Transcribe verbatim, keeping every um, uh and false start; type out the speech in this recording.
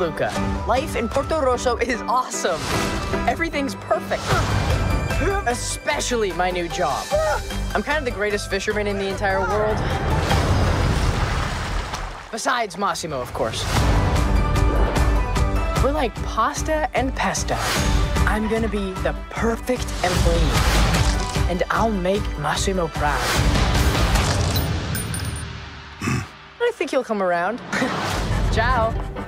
Luca. Life in Porto Rosso is awesome. Everything's perfect. Especially my new job. I'm kind of the greatest fisherman in the entire world. Besides Massimo, of course. We're like pasta and pesto. I'm gonna be the perfect employee. And I'll make Massimo proud. I think he'll come around. Ciao.